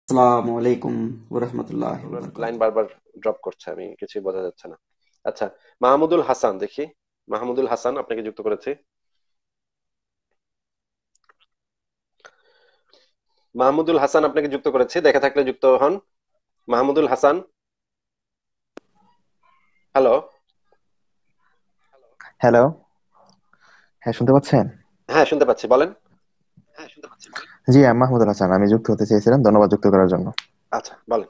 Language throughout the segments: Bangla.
আসসালামু আলাইকুম ওয়া রাহমাতুল্লাহি ওয়া আপনার লাইন বারাকাতুহু। বারবার ড্রপ করছে, আমি কিছুই বোঝা যাচ্ছে না। আচ্ছা, মাহমুদুল হাসান দেখি। মাহমুদুল হাসান আপনাকে যুক্ত করেছি। মাহমুদুল হাসান আপনাকে যুক্ত করেছি, দেখে থাকলে যুক্ত হন। মাহমুদুল হাসান, হ্যালো। হ্যালো, হ্যাঁ শুনতে পাচ্ছেন? হ্যাঁ, শুনতে পাচ্ছি, বলেন। জি, আমি মাহমুদুল হাসান। আমি যুক্ত হতে চেয়েছিলাম, ধন্যবাদ যুক্ত করার জন্য। আচ্ছা, বলেন।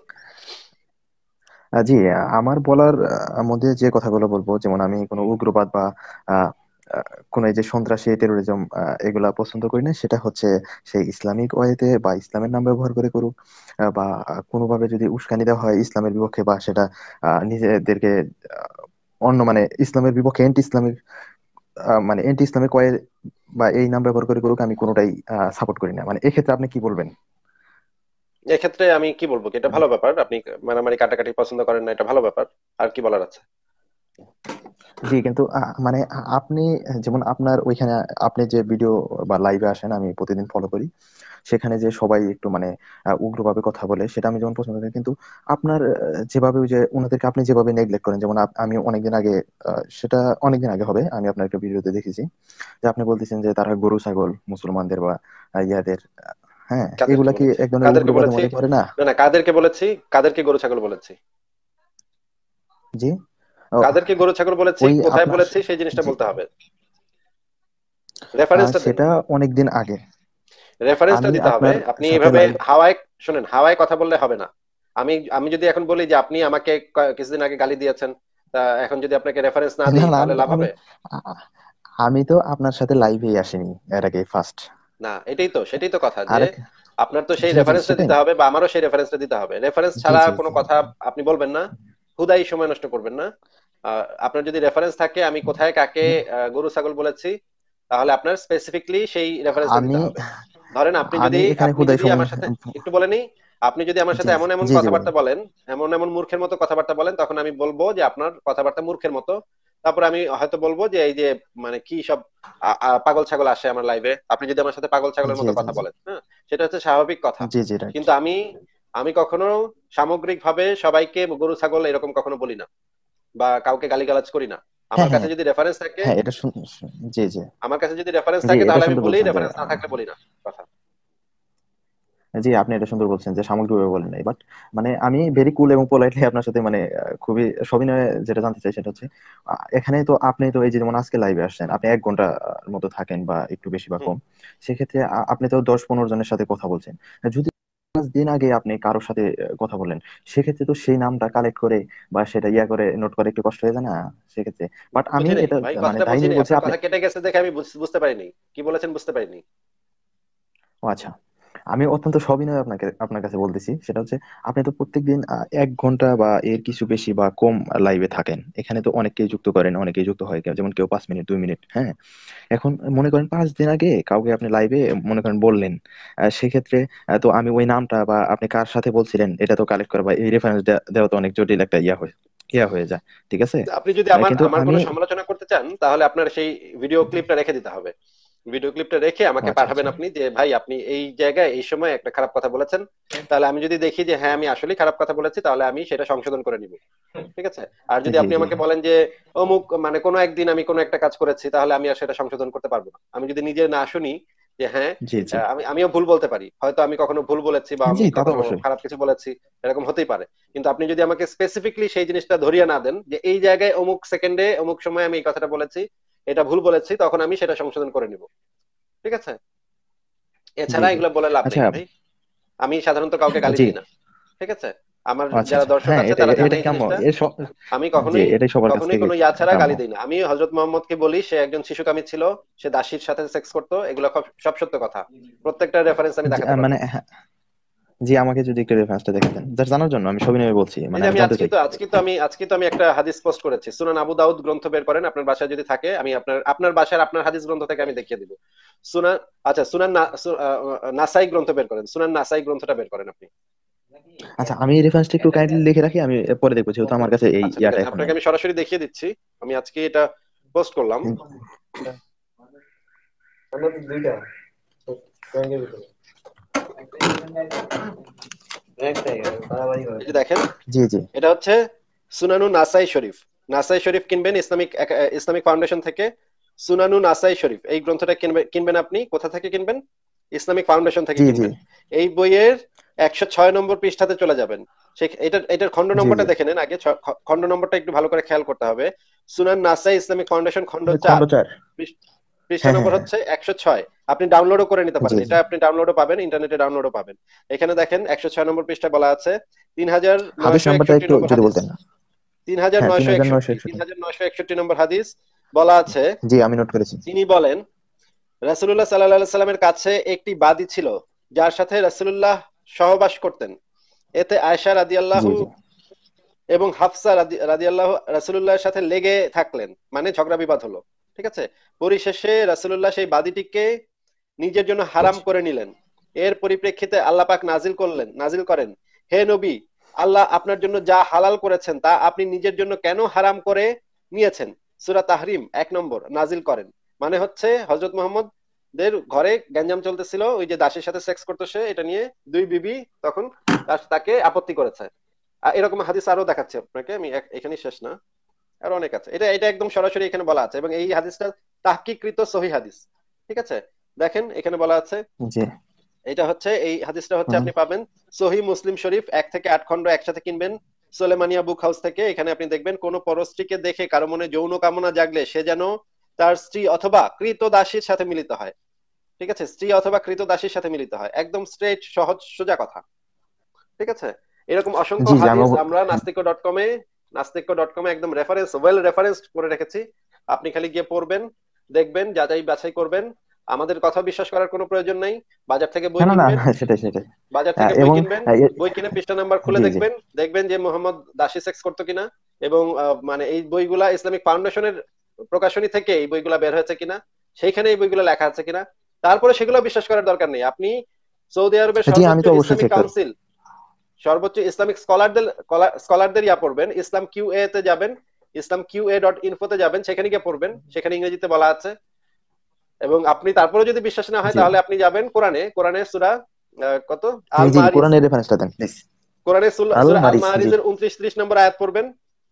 জি, আমার বলার মধ্যে যে কথাগুলো বলবো, যেমন আমি কোনো উগ্রবাদ বা আহ, আহ, কোনো এই যে সন্ত্রাসী টেরোরিজম এগুলা পছন্দ করি না। সেটা হচ্ছে সেই ইসলামিক ওয়েতে বা ইসলামের নাম ব্যবহার করে করুক, বা কোনোভাবে যদি উস্কানি দেওয়া হয় ইসলামের বিপক্ষে, বা সেটা নিজেদেরকে অন্য মানে ইসলামের বিপক্ষে এন্টি ইসলামিক মানে এন্টি ইসলামিক ওয়ে বা এই নাম ব্যবহার করে করুক, আমি কোনোটাই সাপোর্ট করি না। মানে এক্ষেত্রে আপনি কি বলবেন? এক্ষেত্রে আমি কি বলবো, কি এটা ভালো ব্যাপার, আপনি মারামারি কাটাকাটি পছন্দ করেন না, এটা ভালো ব্যাপার। আর কি বলার আছে? জি, কিন্তু মানে আপনি যেমন আপনার ওইখানে আপনি যে ভিডিও বা লাইভে আসেন, আমি প্রতিদিন ফলো করি। সেখানে যে সবাই একটু মানে উগ্রভাবে কথা বলে, সেটা আমি যেমন পছন্দ করি। কিন্তু আপনার যেভাবে ওই যে ওনাদেরকে আপনি যেভাবে নেগলেক্ট করেন, যেমন আমি অনেকদিন আগে, সেটা অনেকদিন আগে হবে, আমি আপনার একটা ভিডিওতে দেখেছি যে আপনি বলতেছেন যে তারা গরু ছাগল মুসলমানদের বা ইয়াদের, হ্যাঁ, কাদেরকে এগুলা কি বলেছি? এক ধরনের কাদেরকে উগ্রবাদের বলেছি? মধ্যে পড়ে না? না না, কাদেরকে বলেছি? কাদেরকে গরু ছাগল বলেছি? জি। ও, কাদেরকে গরু ছাগল বলেছি, ওই কোথায় আপনার, বলেছি, সেই জিনিসটা জি, বলতে হবে। রেফারেন্সটা দেন। সেটা অনেকদিন আগে রেফারেন্সটা আমি দিতে হবে। আপনার আপনি সাথে এভাবে লাইভ, হাওয়ায়, শুনেন, হাওয়ায় কথা বললে হবে না। আমি আমি যদি এখন বলি যে আপনি আমাকে কিছুদিন আগে গালি দিয়েছেন, তা এখন যদি আপনাকে রেফারেন্স না না দিই না, তাহলে আমি তো লাভ আমি হবে? আ- আমি তো আপনার সাথে লাইভেই আসিনি, এর আগে ফার্স্ট। না, সেটাই তো কথা যে আরেক, আপনার তো সেই জি জি রেফারেন্সটা সেটাই, দিতে হবে, বা আমারও সেই রেফারেন্সটা দিতে হবে। রেফারেন্স জি ছাড়া জি কোনো জি কথা আপনি বলবেন না। হুদাই সময় নষ্ট করবেন না। আপনার যদি রেফারেন্স থাকে আমি কোথায় কাকে গরু ছাগল বলেছি, তাহলে আপনার স্পেসিফিকলি সেই রেফারেন্সটা আমি দিতে হবে। ধরেন আপনি আমি যদি এখানে আপনি হুদাই যদি সময়, আমার সাথে একটু বলে নিই, আপনি যদি আমার জি সাথে এমন এমন জি জি বলেন। কথাবার্তা বলেন, এমন এমন মূর্খের মতো কথাবার্তা বলেন, তখন আমি বলবো যে আপনার কথাবার্তা মূর্খের মতো। তারপর আমি হয়তো বলবো যে এই যে মানে কি সব পাগল ছাগল আসে আমার লাইভে, আপনি যদি আমার সাথে পাগল ছাগলের জি মতো জি কথা জি বলেন, হ্যাঁ, সেটা হচ্ছে স্বাভাবিক কথা। জি জি রাইট। কিন্তু আমি আমি কখনো সামগ্রিক ভাবে সবাইকে গরু ছাগল এরকম কখনো বলি না, বা কাউকে গালিগালাজ করি না। হ্যাঁ আমার কাছে হ্যাঁ যদি রেফারেন্স থাকে, হ্যাঁ, এটা জি জি আমার কাছে যদি রেফারেন্স জি, থাকে এটা তাহলে আমি সুন্দর বলি, বলছেন যে রেফারেন্স না থাকলে বলি না কথা। জি, আপনি এটা সুন্দর বলছেন যে সামগ্রিকভাবে বলেন নাই, বাট মানে আমি ভেরি কুল এবং পোলাইটলি আপনার সাথে মানে খুবই সবিনয়ে যেটা জানতে চাই সেটা হচ্ছে, এখানে তো আপনি তো এই যে যেমন আজকে লাইভে আসছেন, আপনি 1 ঘন্টা মতো থাকেন বা একটু বেশি বা হুম। কম। সেক্ষেত্রে আপনি তো 10-15 জনের সাথে কথা বলছেন। যদি 5 দিন আগে আপনি কারোর সাথে কথা বলেন, সেক্ষেত্রে তো সেই নামটা কালেক্ট করে বা সেটা ইয়া করে নোট করে একটু কষ্ট হয়ে যায় না সেক্ষেত্রে? বাট আমি বুঝি নাই এটা ভাই, মানে কথাটা তাই বুঝি নিয়ে নাই, বলছি আপনার আপনি, কথা কেটে গেছে দেখে আমি বুঝতে পারিনি কি বলেছেন, বুঝতে পারিনি। ও আচ্ছা, আমি অত্যন্ত সবিনয়ে আপনার কাছে বলতেছি সেটা হচ্ছে, আপনি তো প্রত্যেকদিন 1 ঘন্টা বা এর কিছু বেশি বা কম লাইভে থাকেন। এখানে তো অনেকেই যুক্ত করেন, অনেকেই যুক্ত হয়, যেমন কেউ 5 মিনিট 2 মিনিট, হ্যাঁ। এখন মনে করেন 5 দিন আগে কাউকে আপনি লাইভে মনে করেন বললেন, সেক্ষেত্রে তো আমি ওই নামটা বা আপনি কার সাথে বলছিলেন এটা তো কালেক্ট করা বা এই রেফারেন্স দেওয়া তো অনেক জটিল একটা ইয়া হয়ে যায়, ঠিক আছে। আপনি যদি আমার কিন্তু আমার আমি, কোনো সমালোচনা করতে চান তাহলে আপনার সেই ভিডিও ক্লিপটা রেখে দিতে হবে। ভিডিও ক্লিপটা রেখে ও আমাকে আচ্ছা পাঠাবেন আচ্ছা, আপনি যে ভাই আপনি এই জায়গায় এই সময় একটা খারাপ কথা বলেছেন। তাহলে আমি যদি দেখি যে হ্যাঁ আমি আসলে খারাপ কথা বলেছি, তাহলে আমি সেটা সংশোধন করে নিব। ঠিক আছে। আর যদি জি আপনি জি আমাকে বলেন যে অমুক মানে কোনো একদিন আমি কোনো একটা কাজ করেছি, তাহলে আমি আর সেটা সংশোধন করতে পারবো না। আমি যদি নিজে না শুনি যে হ্যাঁ, জি জি আমিও ভুল বলতে পারি, হয়তো আমি কখনো ভুল বলেছি বা জি, আমি তা তো কখনো অবশ্যই। খারাপ কিছু বলেছি, এরকম হতেই পারে। কিন্তু আপনি যদি আমাকে স্পেসিফিকলি সেই জিনিসটা ধরিয়ে না দেন যে এই জায়গায় অমুক সেকেন্ডে অমুক সময় আমি এই কথাটা বলেছি, এটা ভুল বলেছি, তখন আমি সেটা সংশোধন করে নিব। ঠিক আছে। জি এছাড়া জি, এগুলো বলে লাভ আচ্ছা, নেই ভাই। আমি সাধারণত কাউকে গালি জি, দিই না। ঠিক আছে। আমার আচ্ছা যারা আচ্ছা, দর্শক হ্যাঁ, আছে এটা তারা জানে এটাই এই কাম্য, জিনিসটা। আমি জি, কখনোই এটাই সবার কাছ কখনোই থেকে কোনো ইয়াছাড়া কাম্য। গালি দিই না। আমি হযরত মোহাম্মদকে বলি সে একজন শিশুকামী ছিল, সে দাসীর সাথে সেক্স করতো, এগুলো সব সত্য কথা। প্রত্যেকটা রেফারেন্স আমি দেখাতে মানে পারবো। হ্যাঁ, জি, আমাকে যদি একটু রেফারেন্সটা দেখাতেন জাস্ট জানার জন্য, আমি সবিনয়ে বলছি, এই মানে যে আমি আমি জানতে আজকে চাই। তো আজকে তো আমি আজকে তো আমি একটা হাদিস পোস্ট করেছি, সুনান আবু দাউদ গ্রন্থ বের করেন আপনার বাসায় যদি থাকে, আমি আপনার আপনার বাসার আপনার হাদিস গ্রন্থ থেকে আমি দেখিয়ে দিব। সুনান, আচ্ছা সুনান নাসাই গ্রন্থ বের করেন, সুনান নাসাই গ্রন্থটা বের করেন আপনি। আচ্ছা, আমি এই রেফারেন্সটা একটু কাইন্ডলি লিখে রাখি, আমি পরে দেখবো, যেহেতু আমার কাছে এই আচ্ছা ঠিক ইয়াটা আছে, এখন আপনাকে নাই। আমি সরাসরি দেখিয়ে দিচ্ছি। আমি আজকে এটা পোস্ট করলাম। এই যে দেখেন, জি জি এটা হচ্ছে সুনানু নাসাই শরীফ। নাসাই শরীফ কিনবেন ইসলামিক ফাউন্ডেশন থেকে। সুনানু নাসাই শরীফ এই গ্রন্থটা কিনবেন আপনি কোথা থেকে কিনবেন? ইসলামিক ফাউন্ডেশন থেকে জি জি কিনবেন। এই বইয়ের 106 নম্বর পৃষ্ঠাতে চলে যাবেন। এটার খণ্ড জি নম্বরটা জি দেখে নেন আগে, খণ্ড নম্বরটা একটু ভালো করে খেয়াল করতে হবে। সুনান নাসাই ইসলামিক ফাউন্ডেশন খণ্ড খণ্ড 4, 4। পৃষ্ঠা হ্যাঁ হ্যাঁ নম্বর হ্যাঁ। হচ্ছে 106। আপনি ডাউনলোডও করে নিতে জি পারেন, জি এটা আপনি ডাউনলোডও পাবেন, ইন্টারনেটে ডাউনলোডও পাবেন। এখানে দেখেন 106 নম্বর পৃষ্ঠা বলা আছে হাদিস নাম্বারটা 3961 একটু নম্বর যদি হাদিস। বলতেন। হ্যাঁ 3961 3961। 3961 নম্বর হাদিস বলা আছে, জি আমি নোট করেছি। তিনি বলেন, রাসূলুল্লাহ সাল্লাল্লাহু আলাইহি সাল্লামের কাছে একটি বাদী ছিল যার সাথে রাসূলুল্লাহ সহবাস করতেন। এতে আয়েশা জি রাদিয়াল্লাহু জি এবং হাফসা রাদিয়াল্লাহু রাসূলুল্লাহর সাথে লেগে থাকলেন, মানে ঝগড়া বিবাদ হলো। ঠিক আছে। পরিশেষে রাসূলুল্লাহ সেই বাদীটিকে নিজের জন্য হারাম করছি। করে নিলেন। এর পরিপ্রেক্ষিতে আল্লাহ পাক নাজিল করেন, হে নবী, আল্লাহ আপনার জন্য যা হালাল করেছেন তা আপনি নিজের জন্য কেন হারাম করে নিয়েছেন? সূরা তাহরিম 1 নম্বর নাজিল করেন। মানে হচ্ছে হযরত মুহাম্মদ দের ঘরে গ্যাঞ্জাম চলতেছিল, ওই যে দাসীর সাথে সেক্স করতো সে, এটা নিয়ে দুই বিবি তখন তাকে আপত্তি করেছে। এরকম হাদিস আরো দেখাচ্ছে আপনাকে, আমি এখানেই শেষ না, আর অনেক আছে। এটা এটা একদম সরাসরি এখানে বলা আছে, এবং এই হাদিসটা তাহকিকৃত সহিহ হাদিস। ঠিক আছে। দেখেন এখানে বলা আছে, জি এই হাদিসটা হচ্ছে হুম আপনি পাবেন সহিহ মুসলিম শরীফ 1 থেকে 8 খণ্ড একসাথে কিনবেন, সোলেমানিয়া বুক হাউস থেকে। এখানে আপনি দেখবেন, কোন পরস্ত্রীকে দেখে কারো মনে যৌন কামনা জাগলে সে যেন তার স্ত্রী অথবা কৃত দাসীর সাথে মিলিত হয়। ঠিক আছে, স্ত্রী অথবা কৃত দাসীর সাথে মিলিত হয়, একদম স্ট্রেট সহজ সোজা কথা। ঠিক আছে। এরকম অসংখ্য জি জি আমি হাদিস আমরা নাস্তিক্য.com এ একদম রেফারেন্স করে রেখেছি। আপনি খালি গিয়ে পড়বেন, দেখবেন, যাচাই বাছাই করবেন। আমাদের কথা বিশ্বাস করার কোনো প্রয়োজন নাই। বাজার থেকে না বই না না কিনবেন, না, সেটাই সেটাই। বাজার থেকে বই এবং কিনবেন, বই কিনে পৃষ্ঠা নাম্বার খুলে জি জি দেখবেন, দেখবেন যে মোহাম্মদ দাসী সেক্স করতো কিনা। এবং মানে এই বইগুলা ইসলামিক ফাউন্ডেশনের প্রকাশনী থেকে এই বইগুলা বের হয়েছে কিনা, সেইখানে এই বইগুলো লেখা আছে কিনা। তারপরে সেগুলো বিশ্বাস করার দরকার নেই। আপনি সৌদি আরবের জি আমি সর্বোচ্চ তো অবশ্যই ইসলামিক চেক করব। কাউন্সিল, সর্বোচ্চ ইসলামিক স্কলারদের পড়বেন, ইসলাম কিউএ তে যাবেন, islamqa.info তে যাবেন, সেখানে গিয়ে পড়বেন, সেখানে ইংরেজিতে বলা আছে। এবং আপনি তারপরে যদি বিশ্বাস না হয়, জি তাহলে আপনি যাবেন কোরআনে সূরা কত, আল জি জি মারিজ, কোরআনের রেফারেন্সটা দেন প্লিজ। কোরআনে আল সূরা আল মারিস জি মারিজের 29-30 নম্বর আয়াত পড়বেন।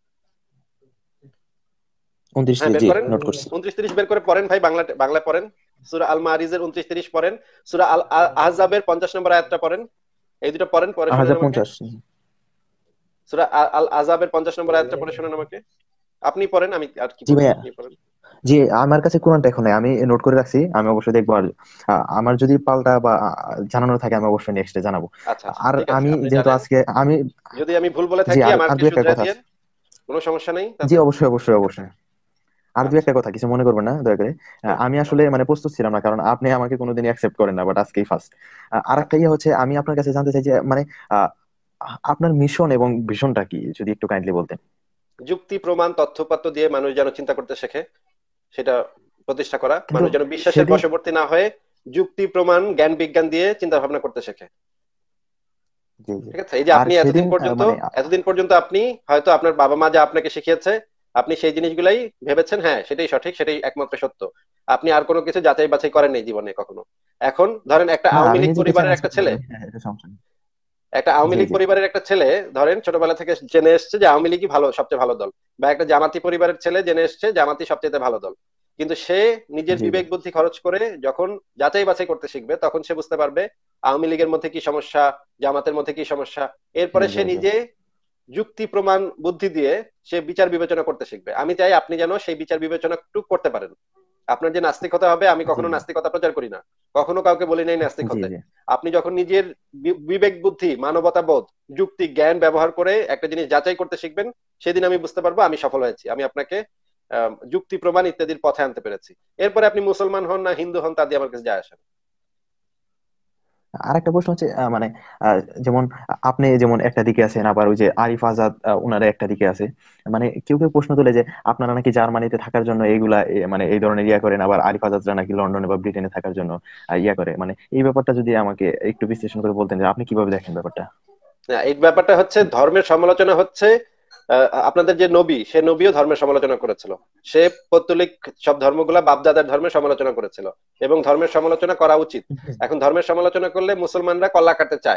29 হ্যাঁ বের জি করেন, নোট করছি। 29-30 বের করে পড়েন ভাই, বাংলা পড়েন। সূরা আল মারিজের 29-30 পড়েন। সূরা আল আহজাবের 50 নম্বর আয়াতটা পড়েন। এই দুটো পড়েন, পরে শুনেন আমাকে। 1050। সূরা আল আহজাবের 50 নম্বর আয়াতটা পড়ে শুনেন আমাকে। আপনি পড়েন, আমি আর কি জি বলবো, ভাইয়া। আপনি পড়েন। জি আমার কাছে কোরআনটা এখন নাই, আমি নোট করে রাখছি, আমি অবশ্যই দেখবো। আর আমার যদি পাল্টা বা জানানোর থাকে আমি অবশ্যই নেক্সটে জানাবো। আচ্ছা আচ্ছা, আর ঠিক আছে, আমি আপনি যেহেতু জানেন। আজকে আমি যদি আমি ভুল বলে জি থাকি আর আমাকে দুই একটা শুধরে কথা দিয়েন, আছে। কোনো সমস্যা নেই জি তাতে। অবশ্যই অবশ্যই অবশ্যই। আর দুই আচ্ছা, একটা কথা, কিছু মনে করবেন না দয়া করে। হ্যাঁ আমি আসলে বলেন। মানে প্রস্তুত ছিলাম না, কারণ আপনি আমাকে কোনোদিন অ্যাকসেপ্ট করেন না, বাট আজকেই ফার্স্ট। আর একটা আচ্ছা, ইয়ে হচ্ছে, আমি আপনার কাছে জানতে চাই যে মানে আহ, আপনার মিশন এবং ভিশনটা কি, যদি একটু কাইন্ডলি বলতেন। যুক্তি প্রমাণ তথ্যপত্র দিয়ে মানুষ যেন চিন্তা করতে শেখে, সেটা প্রতিষ্ঠা করা। কিন্তু মানুষ যেন বিশ্বাসের সেদিন বশবর্তী না হয়ে যুক্তি প্রমাণ জ্ঞান বিজ্ঞান দিয়ে চিন্তা ভাবনা করতে শেখে। জি জি। ঠিক আছে। এই যে আর আপনি সেদিন মানে এতদিন পর্যন্ত আপনি হয়তো আপনার বাবা মা যা আপনাকে শিখিয়েছে, আপনি সেই জিনিসগুলাই ভেবেছেন হ্যাঁ সেটাই সঠিক, সেটাই একমাত্র সত্য। আপনি আর কোনো কিছু যাচাই বাছাই করেন নাই জীবনে কখনো। এখন ধরেন একটা না, আওয়ামী আমি লীগ নিজেকে পরিবারের চ্যালেঞ্জ একটা করতে ছেলে, পারি, হ্যাঁ এটা সমস্যা নেই। ধরেন ছোটবেলা থেকে জেনে এসছে যে আওয়ামী লীগই সবচেয়ে ভালো দল, বা একটা জামাতি পরিবারের ছেলে জেনে এসছে জামাতি সবচেয়ে ভালো দল। কিন্তু সে নিজের জি জি বিবেক বুদ্ধি খরচ করে যখন যাচাই বাছাই করতে শিখবে, তখন সে বুঝতে পারবে আওয়ামী লীগের মধ্যে কি সমস্যা, জামাতের মধ্যে কি সমস্যা। জি এরপরে জি সে জি। নিজে যুক্তি প্রমাণ বুদ্ধি দিয়ে সে বিচার বিবেচনা করতে শিখবে। আমি চাই আপনি যেন সেই বিচার বিবেচনা একটু করতে পারেন। আপনার যে নাস্তিকতা হবে, আমি জি কখনো নাস্তিকতা প্রচার করি না, কখনো কাউকে বলি নাই নাস্তিক জি হতে। জি আপনি যখন নিজের বিবেক বুদ্ধি, মানবতাবোধ, যুক্তি জ্ঞান ব্যবহার করে একটা জিনিস যাচাই করতে শিখবেন, সেদিন আমি বুঝতে পারবো আমি সফল হয়েছি, আমি আপনাকে যুক্তি প্রমাণ ইত্যাদির পথে আনতে পেরেছি। এরপরে আপনি মুসলমান হন না হিন্দু হন তা দিয়ে আমার কাছে যায় আসে না। আর একটা প্রশ্ন হচ্ছে মানে আহ, যেমন আপনি যেমন একটা দিকে আছেন, আবার ওই যে আরিফ আজাদ ওনারা একটা দিকে আছে। মানে কেউ কেউ প্রশ্ন তোলে যে আপনারা নাকি জার্মানিতে থাকার জন্য এইগুলা মানে এই ধরনের ইয়া করেন, আবার আরিফ আজাদরা নাকি লন্ডনে বা ব্রিটেনে থাকার জন্য ইয়া করে। মানে এই ব্যাপারটা যদি আমাকে একটু বিশ্লেষণ করে বলতেন যে আপনি কিভাবে দেখেন ব্যাপারটা। না, এই ব্যাপারটা হচ্ছে ধর্মের সমালোচনা হচ্ছে। আপনাদের যে নবী, সে নবীও ধর্মের সমালোচনা করেছিল। সে পৌত্তলিক সব ধর্মগুলা বাপদাদার ধর্মের সমালোচনা করেছিল, এবং ধর্মের সমালোচনা করা উচিত। এখন ধর্মের সমালোচনা করলে মুসলমানরা কল্লা কাটতে চায়,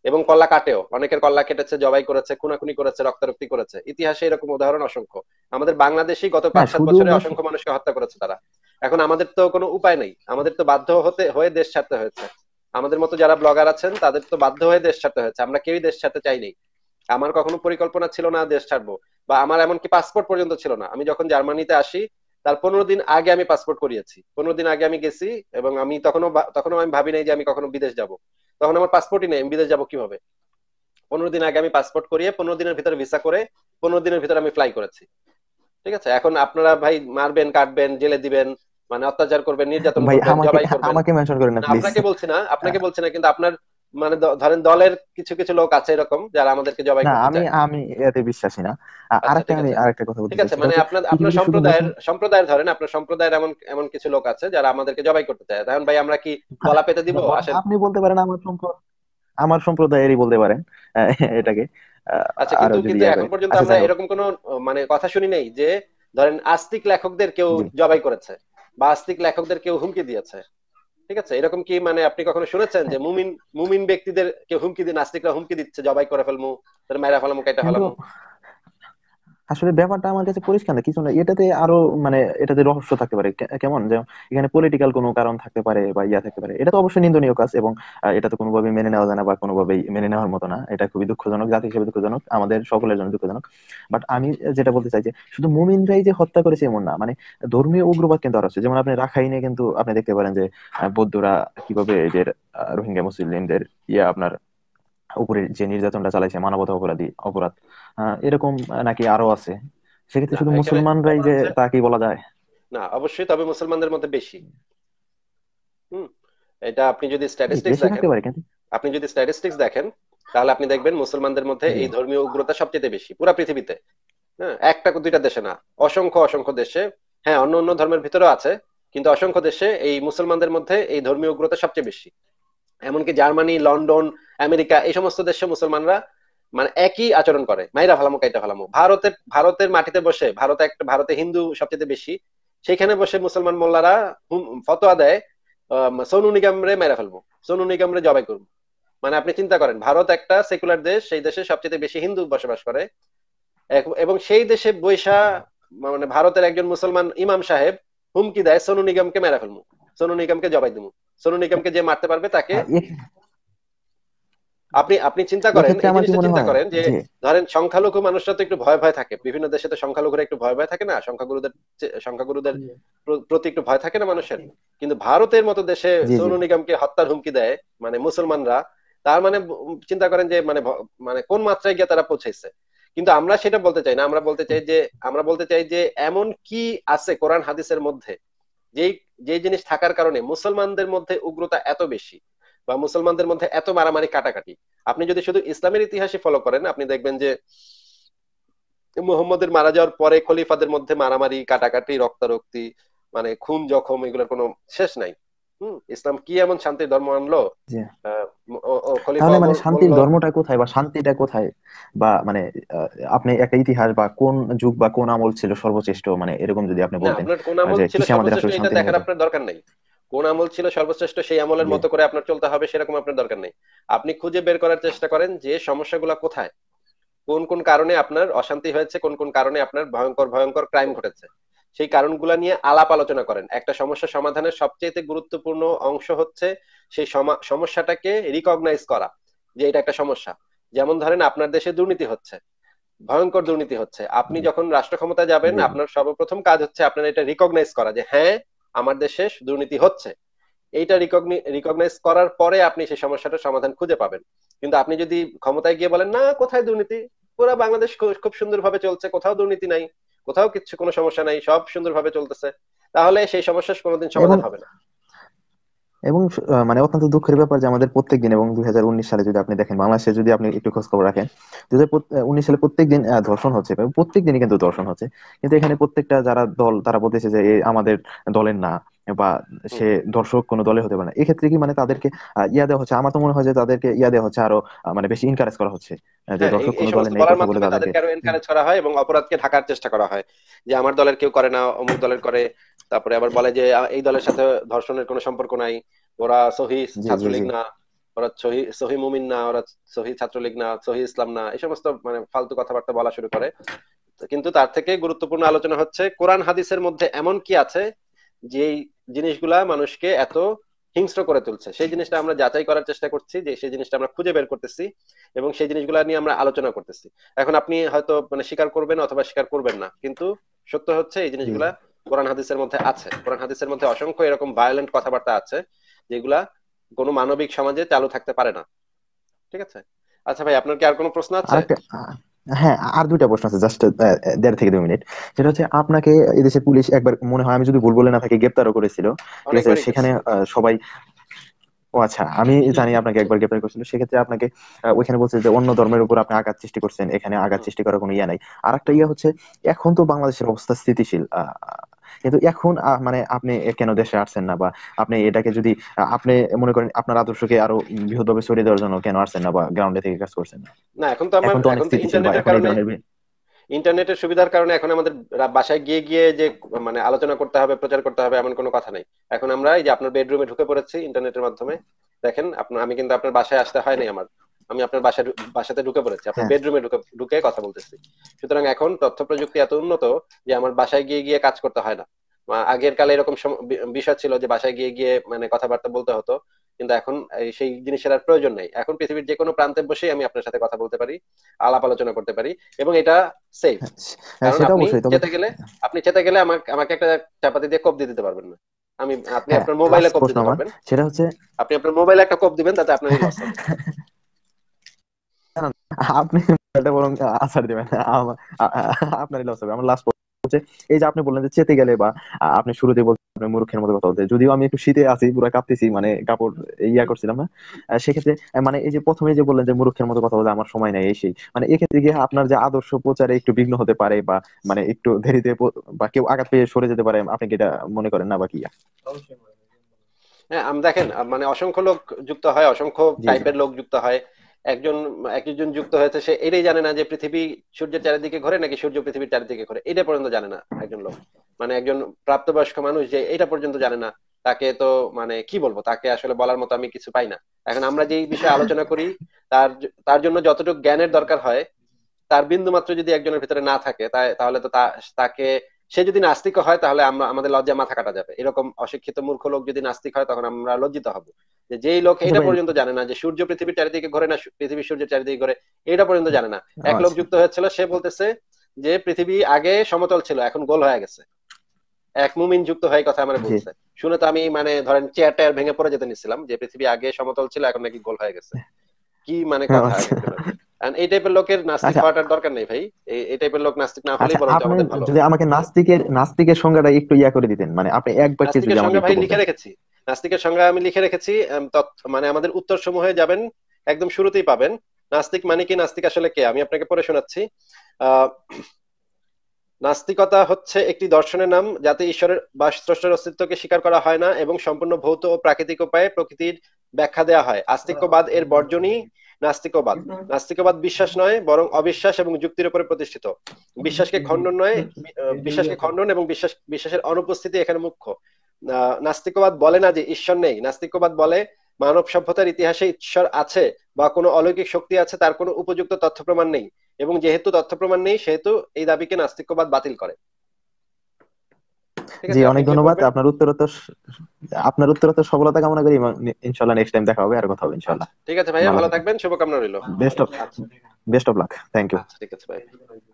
এবং কল্লা কাটেও, অনেকের কল্লা কেটেছে, জবাই করেছে, খুনাখুনি করেছে, রক্তারক্তি করেছে। ইতিহাসে এরকম উদাহরণ অসংখ্য। আমাদের বাংলাদেশেই গত হ্যাঁ 5-7 শুধু বছরে অসংখ্য মানুষকে হত্যা করেছে তারা। এখন আমাদের তো কোনো উপায় নেই, আমাদের তো বাধ্য হয়ে দেশ ছাড়তে হয়েছে। আমাদের মতো যারা ব্লগার আছেন তাদের তো বাধ্য হয়ে দেশ ছাড়তে হয়েছে, আমরা কেউই দেশ ছাড়তে চাইনি। আমার কখনো পরিকল্পনা ছিল না দেশ ছাড়বো, বা আমার এমনকি পাসপোর্ট পর্যন্ত ছিল না। আমি যখন জার্মানিতে আসি তার 15 দিন আগে আমি পাসপোর্ট করিয়েছি, 15 দিন আগে আমি গেছি। এবং আমি তখনও আমি ভাবি নাই যে আমি কখনো বিদেশ যাব। তখন আমার পাসপোর্টই নেই, আমি বিদেশ যাব কিভাবে? 15 দিন আগে আমি পাসপোর্ট করিয়ে 15 দিনের ভিতরে ভিসা করে 15 দিনের ভিতরে আমি ফ্লাই করেছি। ঠিক আছে, এখন আপনারা ভাই মারবেন, কাটবেন, জেলে দিবেন, মানে অত্যাচার করবেন, নির্যাতন ভাই করবেন, আমাকে জবাই করবেন। আমাকে মেনশন করেন না না, প্লিজ। আপনাকে বলছি না, কিন্তু আপনার মানে ধরেন দলের কিছু কিছু লোক আছে এরকম যারা আমাদেরকে জবাই না করতে আমি চায়। আমি এতে বিশ্বাসী না। আচ্ছা, আরেকটা ঠিক আমি আছে। আরেকটা কথা বলতে ঠিক চাই, আছে, সেটা মানে হচ্ছে আপনার আপনার পৃথিবীতে শুধু সম্প্রদায়ের মুসলিম। সম্প্রদায়ের ধরেন, আপনার সম্প্রদায়ের এমন এমন কিছু লোক আছে যারা আমাদেরকে জবাই করতে চায়, তখন ভাই আমরা কি গলা পেতে দিব? আসেন। আপনি বলতে পারেন আমার সম্প্রদায়েরই বলতে পারেন আহ, এটাকে আচ্ছা, আরো কিন্তু যদি কিন্তু ইয়া এখন করে। পর্যন্ত আচ্ছা আমরা যাই হোক। এরকম কোনো মানে কথা শুনি নাই যে ধরেন আস্তিক লেখকদের কেউ জি। জবাই করেছে বা আস্তিক লেখকদের কেউ হুমকি দিয়েছে। ঠিক আছে, এরকম কি মানে আপনি কখনো শুনেছেন যে মুমিন মুমিন ব্যক্তিদের কেউ হুমকি দিয়ে, নাস্তিকরা হুমকি দিচ্ছে জবাই করে ফেলমু, তাহলে মাইরা ফেলামু, কাইটা কিন্তু ফেলামু? আসলে ব্যাপারটা আমার কাছে পরিষ্কার না কিছু না, এটাতে আরো মানে এটাতে রহস্য থাকতে পারে। কেমন যে এখানে পলিটিক্যাল কোনো কারণ থাকতে পারে বা ইয়া থাকতে পারে, এটা তো অবশ্যই নিন্দনীয় কাজ এবং এটা তো কোনোভাবেই মেনে নেওয়া যায় না বা কোনোভাবেই মেনে নেওয়ার মতো না। এটা খুবই দুঃখজনক, জাতি হিসেবে দুঃখজনক, আমাদের সকলের জন্য দুঃখজনক। বাট আমি যেটা বলতে চাই যে শুধু মুমিনরাই যে হত্যা করেছে এমন না, মানে ধর্মীয় উগ্রবাদ কিন্তু আরো আছে। যেমন আপনি রাখাইনে কিন্তু আপনি দেখতে পারেন যে বৌদ্ধরা কিভাবে এদের রোহিঙ্গা মুসলিমদের আপনার উপরে যে নির্যাতনটা চালাইছে, মানবতা অপরাধ এরকম নাকি আরো আছে। সেক্ষেত্রে না, শুধু এখানে মুসলমানরাই ব্যাপার যে হচ্ছে, তা কি বলা যায়? না অবশ্যই, তবে মুসলমানদের মধ্যে বেশি। হুম, এটা আপনি যদি স্ট্যাটিস্টিক্স বেশি দেখেন, থাকতে পারে কিন্তু। তাহলে আপনি দেখবেন মুসলমানদের মধ্যে জি এই ধর্মীয় উগ্রতা সবচেয়ে বেশি পুরো পৃথিবীতে। হ্যাঁ, একটা দুইটা দেশে না, অসংখ্য অসংখ্য দেশে। হ্যাঁ, অন্য অন্য ধর্মের ভিতরেও আছে, কিন্তু অসংখ্য দেশে এই মুসলমানদের মধ্যে এই ধর্মীয় উগ্রতা সবচেয়ে বেশি। এমনকি জার্মানি, লন্ডন, আমেরিকা, এই সমস্ত দেশে মুসলমানরা মানে একই আচরণ করে, মাইরা ফালামো, কাইটা ফালামো। ভারতের মাটিতে বসে, ভারতে হিন্দু সবচেয়ে বেশি, সেখানে বসে মুসলমান মোল্লারা ফতোয়া দেয় সোনু নিগমরে মেরা ফেলবো, সোনু নিগমরে জবাই করবো। মানে আপনি চিন্তা করেন, ভারত একটা সেকুলার দেশ, সেই দেশে সবচেয়ে বেশি হিন্দু বসবাস করে। এবং সেই দেশে বৈশা মানে ভারতের একজন মুসলমান ইমাম সাহেব হুমকি দেয় সোনু নিগমকে মেরা ফেলবো, সোনু নিগমকে জবাই দেবো, সোনু নিগমকে যে মারতে পারবে তাকে। হ্যাঁ আপনি আপনি চিন্তা করেন, এক্ষেত্রে এই আমার কি জিনিসটা মনে চিন্তা হয় করেন যে যে ধরেন সংখ্যালঘু মানুষরা তো একটু ভয় ভয় থাকে, বিভিন্ন দেশে তো সংখ্যালঘুরা একটু ভয় ভয় থাকে না, সংখ্যাগুরুদের প্রতি একটু ভয় থাকে না মানুষের। কিন্তু ভারতের মতো দেশে জি জি সোনু নিগমকে হত্যার হুমকি দেয় মানে মুসলমানরা, তার মানে চিন্তা করেন যে মানে মানে কোন মাত্রায় গিয়ে তারা পৌঁছেছে। কিন্তু আমরা সেটা বলতে চাই না, আমরা বলতে চাই যে এমন কি আছে কোরআন হাদিসের মধ্যে যেই যেই জিনিস থাকার কারণে মুসলমানদের মধ্যে উগ্রতা এত বেশি, বা মুসলমানদের মধ্যে এত মারামারি কাটাকাটি। আপনি যদি শুধু ইসলামের ইতিহাসে ফলো করেন, আপনি দেখবেন যে মুহাম্মদের মারা যাওয়ার পরে খলিফাদের মধ্যে মারামারি, কাটাকাটি, রক্তারক্তি, মানে খুন জখম, এগুলোর কোনো শেষ নাই। ইসলাম কি এমন শান্তির ধর্ম আনলো? জি। আহ, ও খলিফা তাহলে মানে ওমর শান্তির বলল। ধর্মটা কোথায় বা শান্তিটা কোথায়? বা মানে আপনি একটা ইতিহাস বা কোন যুগ বা কোন আমল ছিল সর্বশ্রেষ্ঠ, মানে এরকম যদি আপনি না, বলতেন আপনার কোন আমল যে ছিল কিসে আমাদের সর্বশ্রেষ্ঠ আসলে এটা শান্তি দেখার নিহিত। আপনার দরকার নেই। কোন আমল ছিল সর্বশ্রেষ্ঠ সেই আমলের জি মতো করে আপনার চলতে হবে সেরকম আপনার দরকার নেই। আপনি খুঁজে বের করার চেষ্টা করেন যে সমস্যাগুলো কোথায়, কোন কোন কারণে আপনার অশান্তি হয়েছে, কোন কোন কারণে আপনার ভয়ঙ্কর ভয়ঙ্কর ক্রাইম ঘটেছে। সেই কারণগুলো নিয়ে আলাপ আলোচনা করেন। একটা সমস্যা সমাধানের সবচেয়ে গুরুত্বপূর্ণ অংশ হচ্ছে সেই সমস্যাটাকে রিকগনাইজ করা, যে এটা একটা সমস্যা। যেমন ধরেন আপনার দেশে দুর্নীতি হচ্ছে, ভয়ঙ্কর দুর্নীতি হচ্ছে। আপনি জি যখন রাষ্ট্র ক্ষমতায় যাবেন, জি জি। আপনার সর্বপ্রথম কাজ হচ্ছে আপনার এটা রিকগনাইজ করা যে হ্যাঁ, আমার দেশে দুর্নীতি হচ্ছে। এইটা রিকগনাইজ করার পরে আপনি সেই সমস্যাটার সমাধান খুঁজে পাবেন। কিন্তু আপনি যদি ক্ষমতায় গিয়ে বলেন না কোথায় দুর্নীতি, পুরো বাংলাদেশ খুব সুন্দরভাবে চলছে, কোথাও দুর্নীতি নাই, কোথাও কিছু কোনো সমস্যা নাই, সব সুন্দরভাবে চলতেছে, তাহলে সেই সমস্যার কোনোদিন এবং সমাধান হবে না। এবং মানে অত্যন্ত দুঃখের ব্যাপার যে আমাদের প্রত্যেকদিন, এবং 2019 সালে যদি আপনি দেখেন, বাংলাদেশে যদি আপনি একটু খোঁজ খবর রাখেন, 2019 সালে প্রত্যেকদিন ধর্ষণ হচ্ছে, প্রত্যেক দিনই কিন্তু ধর্ষণ হচ্ছে। কিন্তু এখানে প্রত্যেকটা যারা দল তারা বলতেছে যে এ আমাদের দলের না, বা হুম। সে দর্শক কোনো দলে হতে পারে না। এক্ষেত্রে কি মানে তাদেরকে ইয়া দেওয়া হচ্ছে? আমার তো মনে হয় যে তাদেরকে ইয়া দেওয়া হচ্ছে, আরো মানে বেশি ইনকারেজ করা হচ্ছে যে হ্যাঁ, এই দর্শক এই কোনো দলে সমস্ত নেই বলার কথা বলে মাধ্যমে তাদেরকে। তাদেরকে আরো এনকারেজ করা হয় এবং অপরাধকে ঢাকার চেষ্টা করা হয়, যে আমার দলের কেউ করে না, অমুক দলের করে। তারপরে আবার বলে যে এই দলের সাথে ধর্ষণের কোনো সম্পর্ক নাই, ওরা সহি জি জি ছাত্রলীগ জি। না। ওরা সহি সহি মুমিন না, ওরা সহি ছাত্রলীগ না, সহি ইসলাম না, এই সমস্ত মানে ফালতু কথাবার্তা বলা শুরু করে। কিন্তু তার থেকে গুরুত্বপূর্ণ আলোচনা হচ্ছে কোরআন হাদিসের মধ্যে এমন কি আছে যেই জিনিসগুলা মানুষকে এত হিংস্র করে তুলছে, সেই জিনিসটা আমরা যাচাই করার চেষ্টা করছি, যে সেই জিনিসটা আমরা খুঁজে বের করতেছি এবং সেই জিনিসগুলা নিয়ে আমরা আলোচনা করতেছি। এখন আপনি হয়তো মানে স্বীকার করবেন অথবা স্বীকার করবেন না, কিন্তু সত্য হচ্ছে এই জি জিনিসগুলা কোরআন হাদিসের মধ্যে আছে। কোরআন হাদিসের মধ্যে অসংখ্য এরকম ভায়োলেন্ট কথাবার্তা আছে যেগুলা কোনো মানবিক সমাজে চালু থাকতে পারে না। ঠিক আছে। আচ্ছা ভাই, আপনার কি আর কোনো প্রশ্ন আছে? আরেকটা হ্যাঁ, আর দুইটা প্রশ্ন আছে, জাস্ট 1.5 থেকে 2 মিনিট। সেটা হচ্ছে, আপনাকে এদেশের পুলিশ একবার মনে হয়, আমি যদি ভুল বলে না থাকি, গ্রেপ্তারও করেছিল, ঠিক আছে? অনেকবারই সেখানে করছে। সবাই, ও আচ্ছা, আমি জানি আপনাকে একবার গ্রেপ্তার করেছিল, সেক্ষেত্রে আপনাকে ওইখানে বলছে যে অন্য ধর্মের উপর আপনি আঘাত সৃষ্টি করছেন, এখানে আঘাত হুম। সৃষ্টি করার কোনো ইয়ে নাই। আর একটা ইয়ে হচ্ছে, এখন তো বাংলাদেশের অবস্থা স্থিতিশীল, কিন্তু এখন মানে আপনি কেন দেশে আসছেন না, বা আপনি এটাকে যদি আপনি মনে করেন আপনার আদর্শকে আরো বৃহৎভাবে ছড়িয়ে দেওয়ার জন্য কেন আসছেন না, বা গ্রাউন্ডে থেকে কাজ করছেন না? না, এখন তো আমার, এখন তো অনেক এখন তো স্থিতিশীল, বা ইন্টারনেটের এখন এই কারণে, ধরনের ইন্টারনেটের সুবিধার কারণে এখন আমাদের বাসায় গিয়ে গিয়ে যে মানে আলোচনা করতে হবে, প্রচার করতে হবে, এমন কোনো কথা নেই। এখন আমরা এই যে আপনার বেডরুমে ঢুকে পড়েছি ইন্টারনেটের মাধ্যমে। দেখেন আপনার, আমি কিন্তু আপনার বাসায় আসতে হয় নাই আমার, আমি আপনার বাসাতে ঢুকে পড়েছি, আপনার হ্যাঁ বেডরুমে ঢুকে ঢুকে কথা বলতেছি। সুতরাং এখন তথ্য প্রযুক্তি এত উন্নত যে আমার বাসায় গিয়ে গিয়ে কাজ করতে হয় না। আগের কালে এরকম বিষয় ছিল যে বাসায় গিয়ে গিয়ে মানে কথাবার্তা বলতে হতো, কিন্তু এখন সেই জিনিসের আর প্রয়োজন নেই। এখন পৃথিবীর যে কোনো প্রান্তে বসেই আমি আপনার সাথে কথা বলতে পারি, আলাপ আলোচনা করতে পারি, এবং এটা সেফ। হ্যাঁ, কারণ সেটা আপনি অবশ্যই, তবে চেতে গেলে, আপনি চেতে গেলে আমাকে আমাকে একটা চাপাতি দিয়ে কোপ দিয়ে দিতে পারবেন না। আপনি হ্যাঁ, আপনার মোবাইলে লাস্ট কোপ প্রশ্ন দিতে আমার, পারবেন। সেটা হচ্ছে, আপনি আপনার মোবাইলে একটা কোপ দিবেন, তাতে আপনারই লস হবে। না, না, আপনি এটা বরং আসার দিবেন, আপনারই লস হবে। আমার লাস্ট হচ্ছে, এই যে আপনি বললেন যে চেতে গেলে, বা আপনি শুরুতে বলছেন আপনি মূর্খের মতো কথা বলতে, যদিও আমি একটু শীতে আছি, পুরো কাঁপতেছি, মানে কাপড় ইয়া করছিলাম না। সেক্ষেত্রে মানে এই যে প্রথমে যে বললেন যে মূর্খের মতো কথা বলতে আমার সময় নাই, এই সেই, মানে এক্ষেত্রে গিয়ে আপনার যে আদর্শ প্রচারে একটু বিঘ্ন হতে পারে, বা মানে একটু দেরিতে বা কেউ আঘাত পেয়ে সরে যেতে পারে, আপনি কি এটা মনে করেন না, বা কি? হ্যাঁ, দেখেন মানে অসংখ্য লোক যুক্ত হয়, অসংখ্য জি জি। টাইপের লোক যুক্ত হয়। একজন একজন যুক্ত হয়েছে, সে এটাই জানে না যে পৃথিবী সূর্যের চারিদিকে ঘোরে নাকি সূর্য পৃথিবীর চারিদিকে ঘোরে, এটা পর্যন্ত জানে না একজন লোক। মানে একজন প্রাপ্তবয়স্ক মানুষ যে এটা পর্যন্ত জানে না, তাকে তো মানে কি বলবো, তাকে আসলে বলার মতো আমি কিছু পাই না। এখন আমরা যেই বিষয়ে আলোচনা করি, তার তার জন্য যতটুকু জ্ঞানের দরকার হয়, তার বিন্দু মাত্র যদি একজনের ভিতরে না থাকে, তাহলে তো তাকে, সে যদি নাস্তিক হয় তাহলে আমরা, আমাদের লজ্জা মাথা কাটা যাবে। এরকম অশিক্ষিত মূর্খ লোক যদি নাস্তিক হয় তখন আমরা লজ্জিত হব। যে যেই লোক আচ্ছা এটা ভাই, পর্যন্ত জানে না যে সূর্য পৃথিবীর চারিদিকে ঘোরে না পৃথিবী সূর্যের চারিদিকে ঘোরে, এটা পর্যন্ত জানে না। এক লোক আচ্ছা যুক্ত হয়েছিল, সে বলতেছে যে পৃথিবী আগে সমতল ছিল এখন গোল হয়ে গেছে। এক মুমিন যুক্ত হয়ে কথা আমার জি। বলছে। শুনে তো আমি মানে ধরেন চেয়ার টায়ার ভেঙে পড়ে যেতে নিছিলাম, যে পৃথিবী আগে সমতল ছিল এখন নাকি গোল হয়ে গেছে। কি মানে কথা এক আচ্ছা একজনের। And এই টাইপের লোকের নাস্তিক আচ্ছা হওয়াটার দরকার নেই ভাই। এই টাইপের লোক নাস্তিক না হলেই আচ্ছা, বরঞ্চ আপনি আমাদের ভালো। যদি আমাকে নাস্তিকের সংজ্ঞাটা একটু ইয়া করে দিতেন, মানে আপনি এক বাক্যে যদি নাস্তিকের আমাকে সংজ্ঞা একটু ভাই লিখে বলতেন। রেখেছি। নাস্তিকের সংজ্ঞা আমি লিখে রেখেছি। মানে আমাদের উত্তর সমূহে যাবেন, একদম শুরুতেই পাবেন। নাস্তিক মানে কি, নাস্তিক আসলে কে, আমি আপনাকে পড়ে শোনাচ্ছি। আহ নাস্তিকতা হচ্ছে একটি দর্শনের নাম যাতে ঈশ্বরের বা স্রষ্টার অস্তিত্বকে স্বীকার করা হয় না এবং সম্পূর্ণ ভৌত ও প্রাকৃতিক উপায়ে প্রকৃতির ব্যাখ্যা দেওয়া হয়। আস্তিক্যবাদ এর বর্জনই নাস্তিকবাদ। নাস্তিকবাদ বিশ্বাস নয় বরং অবিশ্বাস এবং যুক্তির উপরে প্রতিষ্ঠিত। বিশ্বাসকে খণ্ডন নয়, বিশ্বাসকে খণ্ডন এবং বিশ্বাসের অনুপস্থিতি এখানে মুখ্য। নাস্তিকবাদ বলে না যে ঈশ্বর নেই, নাস্তিকবাদ বলে মানব সভ্যতার ইতিহাসে ঈশ্বর আছে বা কোনো অলৌকিক শক্তি আছে, তার কোনো উপযুক্ত তথ্য প্রমাণ নেই, এবং যেহেতু তথ্য প্রমাণ নেই সেহেতু এই দাবিকে নাস্তিক্যবাদ বাতিল করে। ঠিক জি, আছে, আপনি অনেক কি ধন্যবাদ। করবেন? আপনার উত্তরোত্তর সফলতা কামনা করি, এবং ইনশাল্লাহ নেক্সট টাইম দেখা হবে, আর কথা হবে আচ্ছা ইনশাল্লাহ। ঠিক আছে ভাইয়া, ভালো ভালো থাকবেন। থাকবেন, শুভকামনা রইলো। বেস্ট অফ আচ্ছা। Best of luck. Thank you. আচ্ছা ঠিক আছে ভাই।